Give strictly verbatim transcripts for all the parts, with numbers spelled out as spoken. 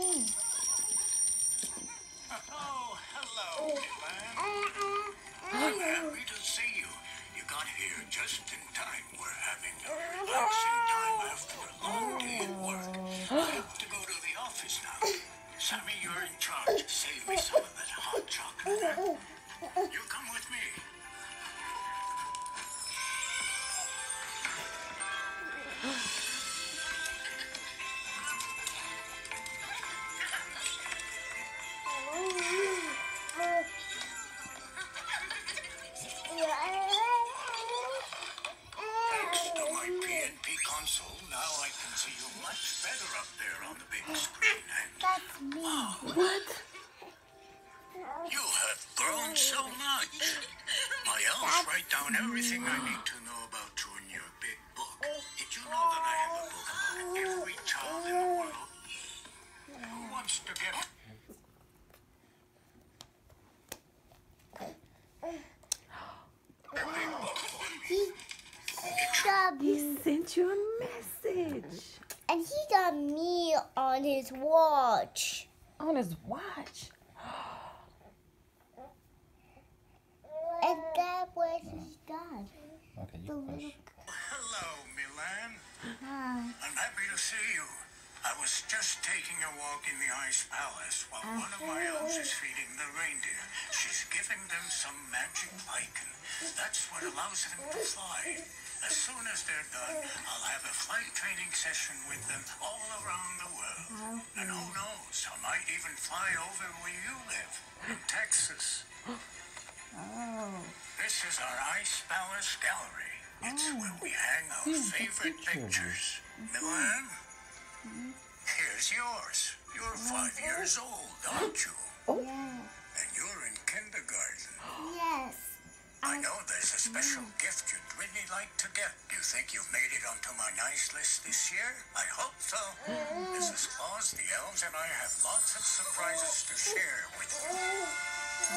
Oh, hello, Milan. I'm happy to see you. You got here just in time. We're having a relaxing time after a long day at work. I have to go to the office now. Sammy, you're in charge. Save me some of that hot chocolate. You come with me. Thanks to my P N P console, now I can see you much better up there on the big screen. And That's me. wow, What? you have grown so much. My elves write down everything I need to know about you in your big book. Did you know that I have a book about every child in the world? Who wants to get a big book for me? He got He me, sent you a message and he got me on his watch. on his watch. And that was his dad. Okay, The you push. little Hello, Milan. guy. I'm happy to see you. I was just taking a walk in the Ice Palace while one of my elves is feeding the reindeer. She's giving them some magic lichen. That's what allows them to fly. As soon as they're done, I'll have a flight training session with them all around the world. And who knows, I might even fly over where you live, in Texas. Oh. This is our Ice Palace gallery. It's where we hang our Here's the favorite picture. pictures. Milan? Here's yours. You're five years old, aren't you? Yes. And you're in kindergarten. Yes. I know there's a special gift you'd really like to get. Do you think you've made it onto my nice list this year? I hope so. Missus Claus, the elves, and I have lots of surprises to share with you.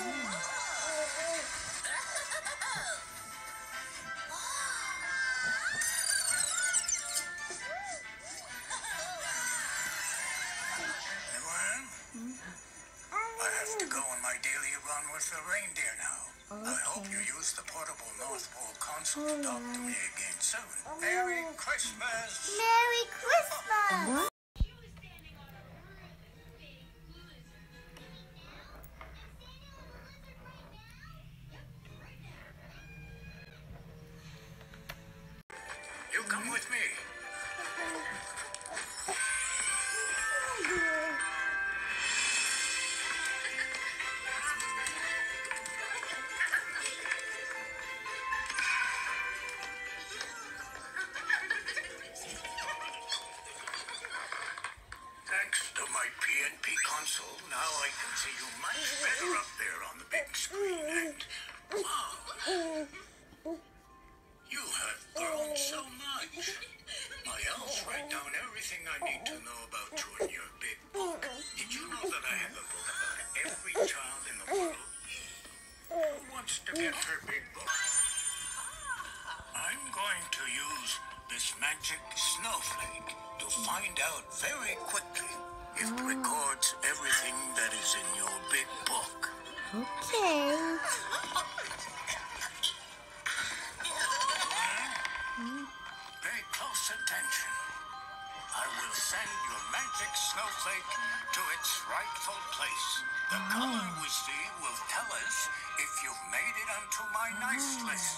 Milan? I have to go on my daily run with the reindeer now. I hope you use the portable North Pole console to talk to me again soon. Merry Christmas! Merry Christmas. You come with me. Thanks to my P N P console, now I can see you much better up there on the big screen. And wow, you have grown so much. My elves write down everything I need to know about you in your big book. Did you know that I have a book about every child in the world? Who wants to get her big book? I'm going to use this magic snowflake to find out very quickly if it records everything that is in your big book. Okay. Pay close attention. I will send your magic snowflake to its rightful place. The color we see will tell us if you've made it onto my nice list.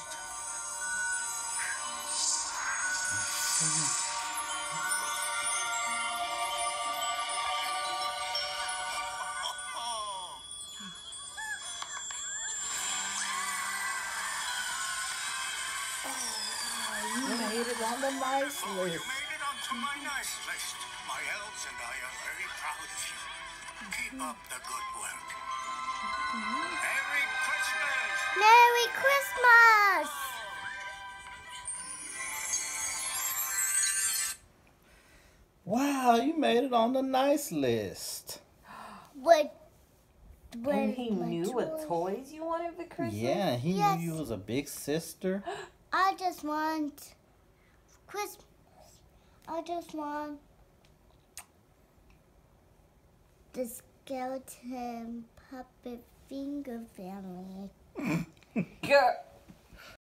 You made it on the nice Oh, you list. made it onto my nice list. My elves and I are very proud of you. Keep up the good work. Merry Christmas! Merry Christmas. Wow, you made it on the nice list. What? And he knew what toys you wanted for Christmas? Yeah, he Yes. knew you was a big sister. I just want Christmas. I just want the skeleton puppet finger family. Girl.